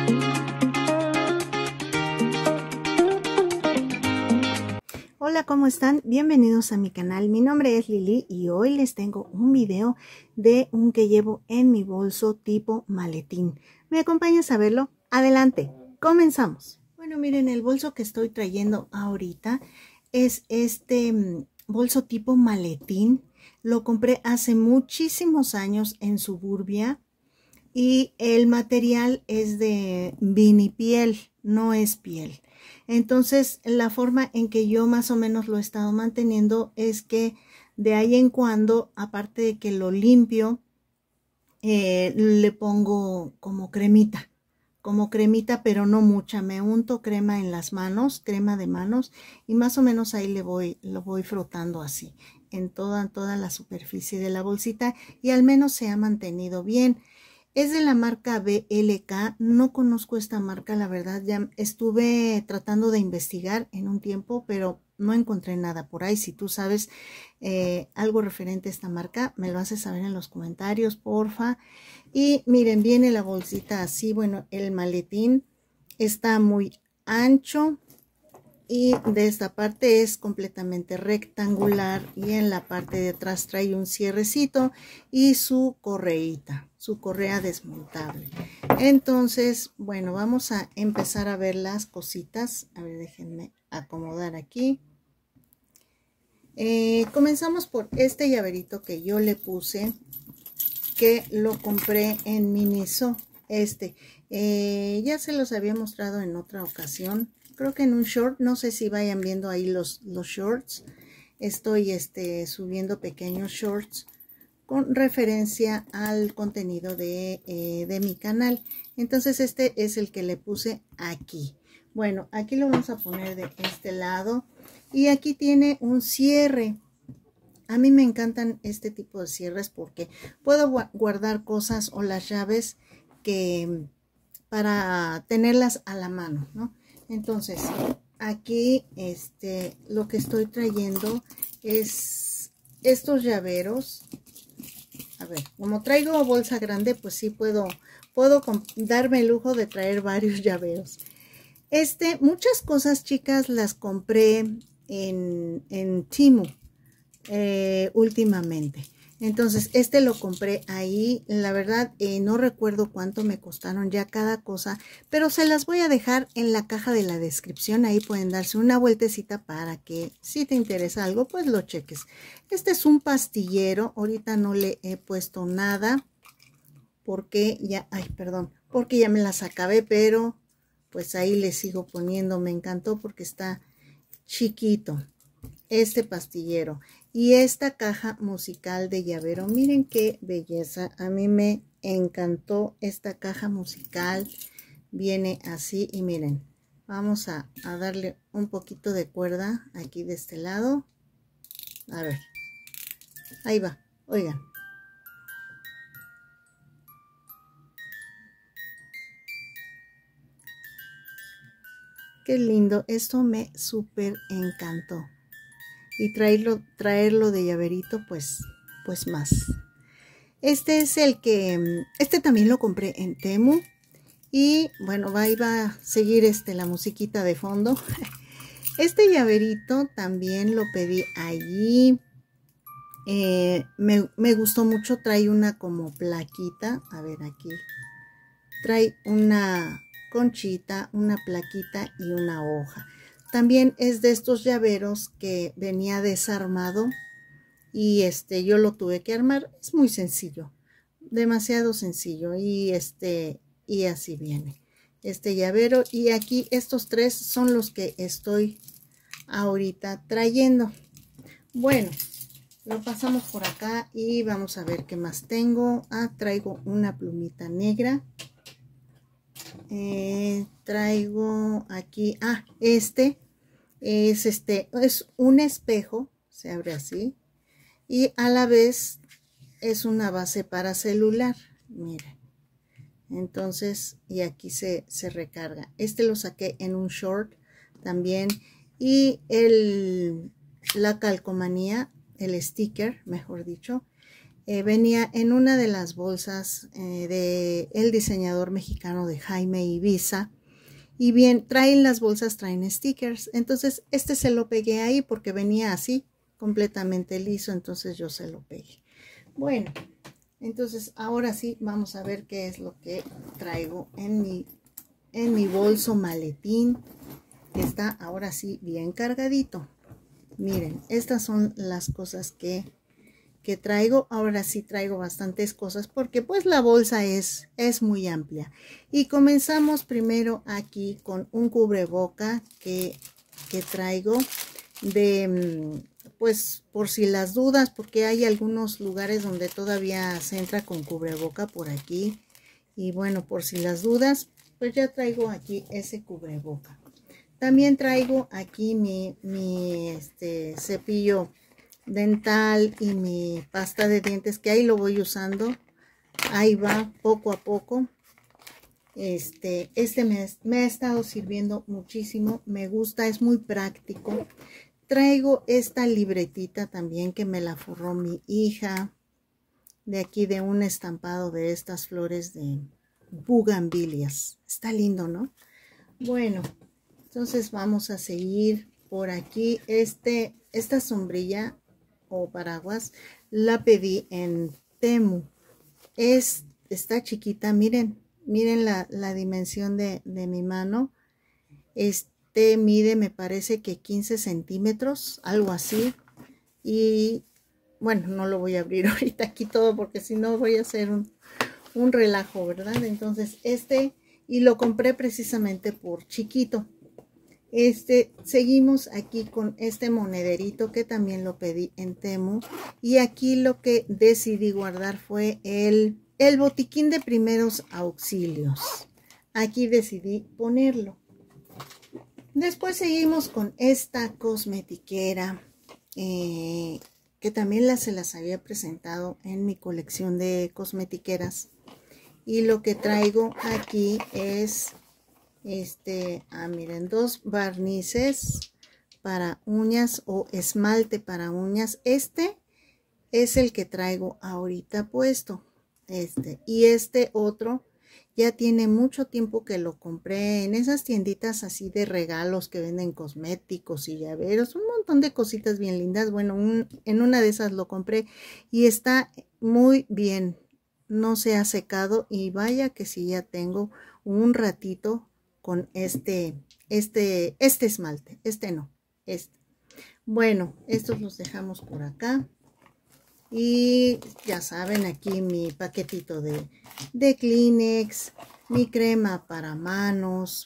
Hola, ¿cómo están? Bienvenidos a mi canal. Mi nombre es Lili y hoy les tengo un video de un que llevo en mi bolso tipo maletín. ¿Me acompañas a verlo? Adelante, comenzamos. Bueno, miren, el bolso que estoy trayendo ahorita es este bolso tipo maletín. Lo compré hace muchísimos años en Suburbia y el material es de vinipiel, no es piel. Entonces, la forma en que yo más o menos lo he estado manteniendo es que de ahí en cuando, aparte de que lo limpio, le pongo como cremita, pero no mucha. Me unto crema en las manos, crema de manos, y más o menos ahí lo voy frotando así, en toda la superficie de la bolsita, y al menos se ha mantenido bien. Es de la marca BLK, no conozco esta marca, la verdad, ya estuve tratando de investigar en un tiempo, pero no encontré nada por ahí. Si tú sabes algo referente a esta marca, me lo haces saber en los comentarios, porfa. Y miren, viene la bolsita así, bueno, el maletín está muy ancho y de esta parte es completamente rectangular y en la parte de atrás trae un cierrecito y su correíta, su correa desmontable. Entonces, bueno, vamos a empezar a ver las cositas. A ver, déjenme acomodar aquí. Comenzamos por este llaverito que yo le puse, que lo compré en Miniso. Ya se los había mostrado en otra ocasión, creo que en un short. No sé si vayan viendo ahí los shorts. Estoy subiendo pequeños shorts con referencia al contenido de mi canal. Entonces este es el que le puse aquí. Bueno, aquí lo vamos a poner de este lado y aquí tiene un cierre. A mí me encantan este tipo de cierres porque puedo guardar cosas o las llaves para tenerlas a la mano, ¿no? Entonces, aquí lo que estoy trayendo es estos llaveros. A ver, como traigo bolsa grande, pues sí puedo darme el lujo de traer varios llaveros. Muchas cosas, chicas, las compré en Temu últimamente. Entonces lo compré ahí. La verdad no recuerdo cuánto me costaron ya cada cosa, pero se las voy a dejar en la caja de la descripción. Ahí pueden darse una vueltecita para que si te interesa algo pues lo cheques. Este es un pastillero. Ahorita no le he puesto nada porque ya, porque ya me las acabé, pero pues ahí le sigo poniendo. Me encantó porque está chiquito este pastillero. Y esta caja musical de llavero, miren qué belleza. A mí me encantó esta caja musical. Viene así y miren, vamos a darle un poquito de cuerda aquí de este lado. A ver, ahí va, oigan. Qué lindo, esto me súper encantó. Y traerlo de llaverito, pues más. Este es el que, también lo compré en Temu. Y bueno, ahí va a seguir la musiquita de fondo. Este llaverito también lo pedí allí. Me gustó mucho, trae una como plaquita. A ver aquí. Trae una conchita, una plaquita y una hoja. También es de estos llaveros que venía desarmado. Y yo lo tuve que armar. Es muy sencillo, demasiado sencillo. Y así viene este llavero. Y aquí estos tres son los que estoy ahorita trayendo. Bueno, lo pasamos por acá y vamos a ver qué más tengo. Traigo una plumita negra. Traigo aquí, es un espejo, se abre así. Y a la vez es una base para celular, miren. Entonces, y aquí se recarga. Lo saqué en un short también. Y la calcomanía, el sticker, mejor dicho, Venía en una de las bolsas de el diseñador mexicano de Jaime Ibiza. Y bien, las bolsas traen stickers. Entonces este se lo pegué ahí porque venía así, completamente liso. Entonces yo se lo pegué. Bueno, entonces ahora sí vamos a ver qué es lo que traigo en mi bolso maletín. Que está ahora sí bien cargadito. Miren, estas son las cosas que traigo. Ahora sí traigo bastantes cosas porque pues la bolsa es muy amplia. Y comenzamos primero aquí con un cubreboca que traigo de pues por si las dudas, porque hay algunos lugares donde todavía se entra con cubreboca por aquí. Y bueno, por si las dudas, pues ya traigo aquí ese cubreboca. También traigo aquí mi cepillo dental y mi pasta de dientes, que ahí lo voy usando. Ahí va, poco a poco. Me ha estado sirviendo muchísimo. Me gusta, es muy práctico. Traigo esta libretita también que me la forró mi hija. De aquí de un estampado de estas flores de bugambilias. Está lindo, ¿no? Bueno, entonces vamos a seguir por aquí. Esta sombrilla o paraguas la pedí en Temu. Está chiquita, miren la dimensión de mi mano. Mide, me parece que 15 centímetros, algo así. Y bueno, no lo voy a abrir ahorita aquí todo porque si no voy a hacer un relajo, ¿verdad? Entonces y lo compré precisamente por chiquito. Seguimos aquí con este monederito que también lo pedí en Temu. Y aquí lo que decidí guardar fue el botiquín de primeros auxilios. Aquí decidí ponerlo. Después seguimos con esta cosmetiquera que también se las había presentado en mi colección de cosmetiqueras. Y lo que traigo aquí es miren, 2 barnices para uñas o esmalte para uñas. Este es el que traigo ahorita puesto. Y otro ya tiene mucho tiempo que lo compré en esas tienditas así de regalos que venden cosméticos y llaveros, un montón de cositas bien lindas. Bueno, en una de esas lo compré y está muy bien, no se ha secado y vaya que sí ya tengo un ratito con este esmalte. Bueno, estos los dejamos por acá. Y ya saben, aquí mi paquetito de Kleenex, mi crema para manos.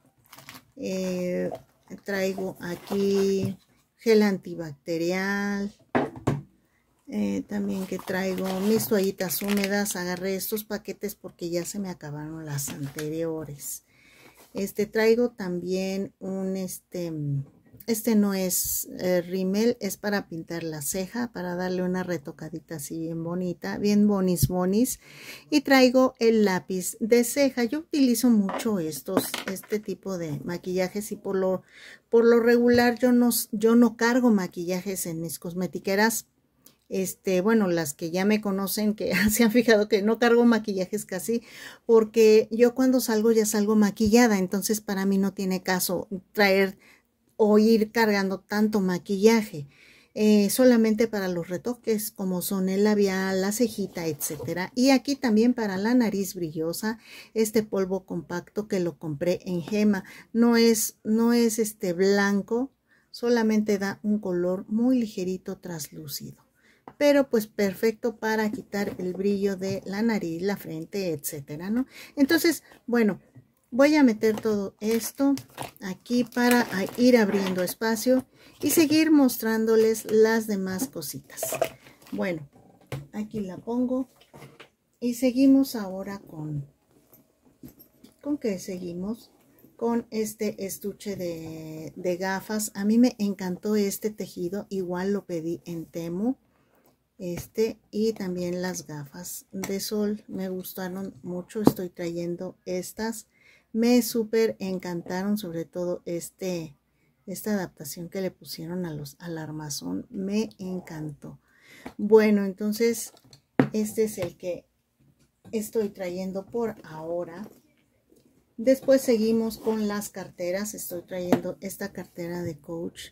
Traigo aquí gel antibacterial. También que traigo mis toallitas húmedas. Agarré estos paquetes porque ya se me acabaron las anteriores. Traigo también un no es rímel, es para pintar la ceja, para darle una retocadita así bien bonita, bien bonis. Y traigo el lápiz de ceja. Yo utilizo mucho este tipo de maquillajes y por lo regular yo no cargo maquillajes en mis cosmetiqueras. Bueno, las que ya me conocen, que se han fijado que no cargo maquillajes casi, porque yo cuando salgo ya salgo maquillada, entonces para mí no tiene caso traer o ir cargando tanto maquillaje. Solamente para los retoques como son el labial, la cejita, etcétera. Y aquí también para la nariz brillosa, este polvo compacto que lo compré en Gema. No es blanco, solamente da un color muy ligerito translúcido, pero pues perfecto para quitar el brillo de la nariz, la frente, etcétera, ¿no? Entonces, bueno, voy a meter todo esto aquí para ir abriendo espacio y seguir mostrándoles las demás cositas. Bueno, aquí la pongo y seguimos ahora ¿con qué seguimos? Con este estuche de gafas. A mí me encantó este tejido, igual lo pedí en Temu. Y también las gafas de sol me gustaron mucho. Estoy trayendo estas, me súper encantaron, sobre todo esta adaptación que le pusieron al armazón, me encantó. Bueno, entonces este es el que estoy trayendo por ahora. Después seguimos con las carteras. Estoy trayendo esta cartera de Coach.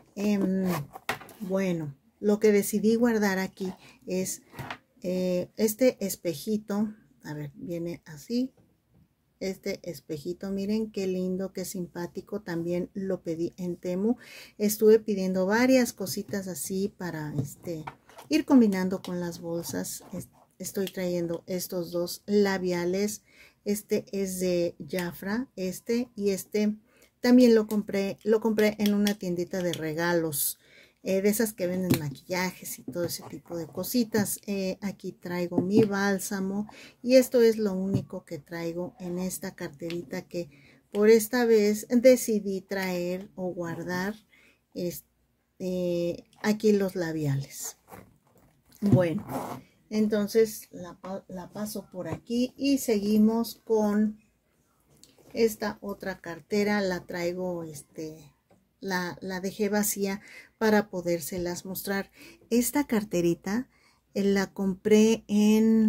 Bueno, lo que decidí guardar aquí es este espejito. A ver, viene así. Este espejito, miren qué lindo, qué simpático. También lo pedí en Temu. Estuve pidiendo varias cositas así para ir combinando con las bolsas. Estoy trayendo estos dos labiales. Este es de Jafra, y también lo compré en una tiendita de regalos, de esas que venden maquillajes y todo ese tipo de cositas. Aquí traigo mi bálsamo y esto es lo único que traigo en esta carterita que por esta vez decidí traer o guardar aquí los labiales. Bueno, entonces la paso por aquí y seguimos con esta otra cartera. La traigo, la dejé vacía para podérselas mostrar. Esta carterita la compré en,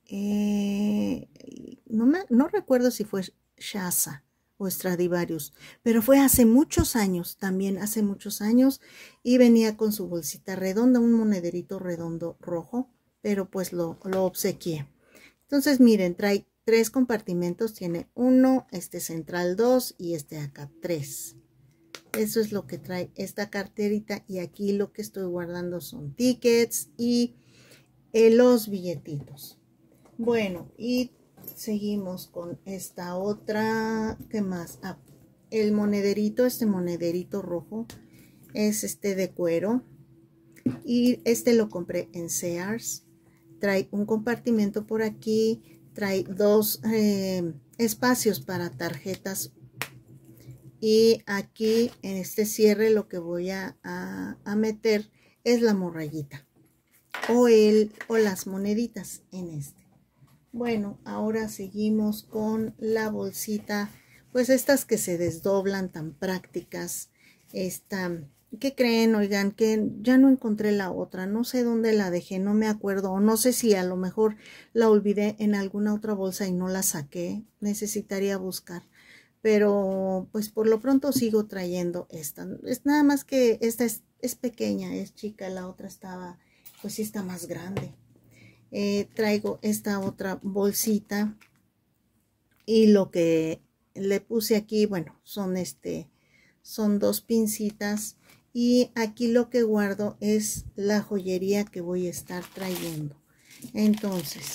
no recuerdo si fue Shasa o Stradivarius, pero fue hace muchos años, también hace muchos años, y venía con su bolsita redonda, un monederito redondo rojo, pero pues lo obsequié. Entonces miren, trae 3 compartimentos, tiene uno, central 2 y acá 3. Eso es lo que trae esta carterita, y aquí lo que estoy guardando son tickets y los billetitos. Bueno, y seguimos con esta otra. ¿Qué más? El monederito, monederito rojo es de cuero, y lo compré en Sears. Trae un compartimento por aquí, trae 2 espacios para tarjetas, y aquí en este cierre lo que voy a meter es la morrayita o las moneditas en Bueno, ahora seguimos con la bolsita, pues estas que se desdoblan, tan prácticas. ¿Qué creen? Oigan, que ya no encontré la otra, no sé dónde la dejé, no me acuerdo, o no sé si a lo mejor la olvidé en alguna otra bolsa y no la saqué, necesitaría buscar, pero pues por lo pronto sigo trayendo esta. Es nada más que esta es pequeña, es chica, la otra estaba, pues sí está más grande. Traigo esta otra bolsita, y lo que le puse aquí, bueno, son 2 pincitas, y aquí lo que guardo es la joyería que voy a estar trayendo. Entonces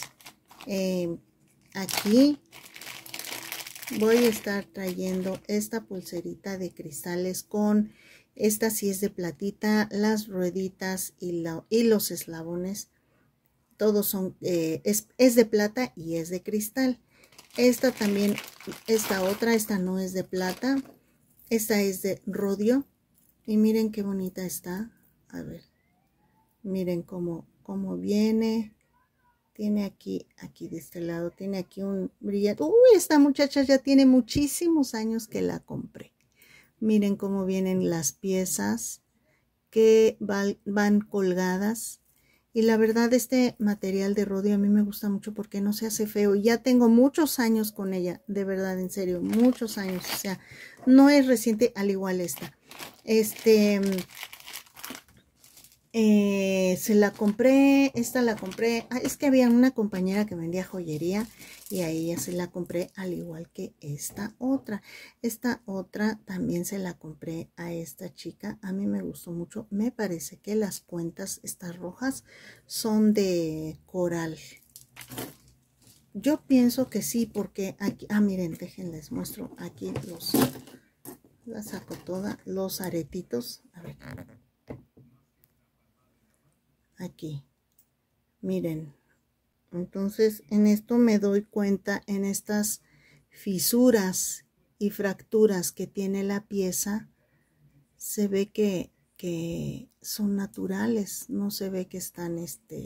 aquí voy a estar trayendo esta pulserita de cristales con esta, sí es de platita, las rueditas y los eslabones. Todos son, es de plata y es de cristal. Esta también, esta no es de plata, esta es de rodio, y miren qué bonita está. A ver, miren cómo viene. Tiene aquí de este lado, tiene aquí un brillante. Uy, esta muchacha ya tiene muchísimos años que la compré. Miren cómo vienen las piezas que van colgadas. Y la verdad, este material de rodio a mí me gusta mucho porque no se hace feo. Ya tengo muchos años con ella, de verdad, en serio, muchos años. O sea, no es reciente, al igual esta. Esta la compré. Es que había una compañera que vendía joyería, y a ella se la compré, al igual que esta otra. Esta otra también se la compré a esta chica. A mí me gustó mucho. Me parece que las cuentas, estas rojas, son de coral. Yo pienso que sí, porque aquí, miren, déjenles muestro aquí la saco toda, los aretitos. A ver, aquí, miren. Entonces en esto me doy cuenta, en estas fisuras y fracturas que tiene la pieza, se ve que son naturales, no se ve que están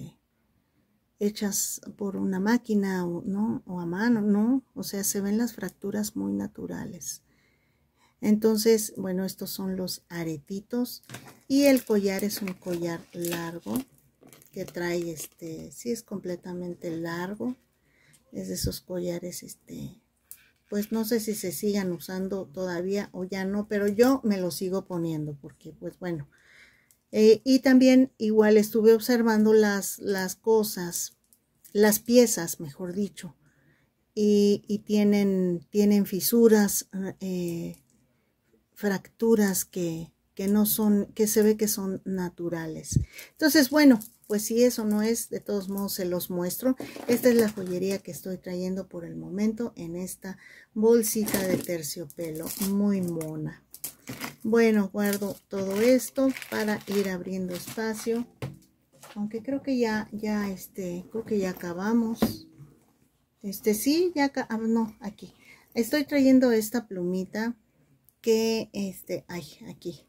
hechas por una máquina o a mano, no, o sea, se ven las fracturas muy naturales. Entonces, bueno, estos son los aretitos, y el collar es un collar largo. que trae, sí es completamente largo. Es de esos collares, pues no sé si se sigan usando todavía o ya no, pero yo me lo sigo poniendo porque, pues bueno. Y también igual estuve observando las cosas, las piezas, mejor dicho, y tienen fisuras, fracturas que no son, que se ve que son naturales. Entonces, bueno, pues si eso no es, de todos modos se los muestro. Esta es la joyería que estoy trayendo por el momento en esta bolsita de terciopelo, muy mona. Bueno, guardo todo esto para ir abriendo espacio. Aunque creo que creo que ya acabamos. Sí, ya no, aquí. Estoy trayendo esta plumita que, ay, aquí.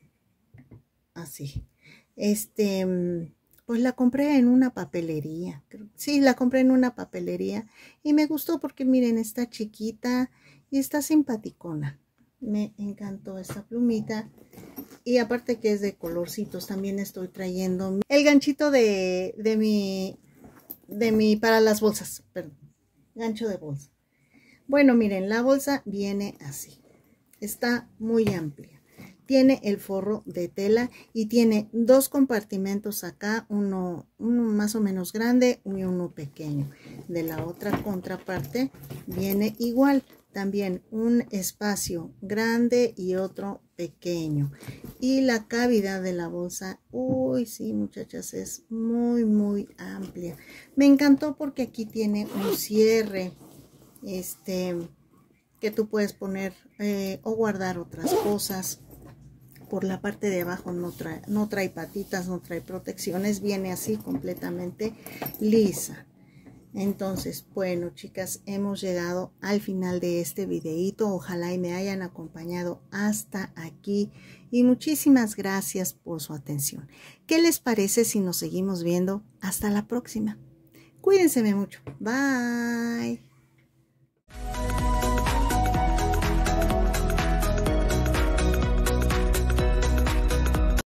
Así. Pues la compré en una papelería. Sí, la compré en una papelería y me gustó porque miren, está chiquita y está simpaticona. Me encantó esta plumita. Y aparte que es de colorcitos, también estoy trayendo el ganchito de mi, para las bolsas, perdón, gancho de bolsa. Bueno, miren, la bolsa viene así, está muy amplia. Tiene el forro de tela y tiene dos compartimentos acá, uno más o menos grande y uno pequeño. De la otra contraparte viene igual, también un espacio grande y otro pequeño. Y la cavidad de la bolsa, uy, sí, muchachas, es muy amplia. Me encantó porque aquí tiene un cierre, que tú puedes poner o guardar otras cosas. Por la parte de abajo no trae patitas, no trae protecciones, viene así completamente lisa. Entonces, bueno, chicas, hemos llegado al final de este videito. Ojalá y me hayan acompañado hasta aquí. Y muchísimas gracias por su atención. ¿Qué les parece si nos seguimos viendo? Hasta la próxima. Cuídense mucho. Bye.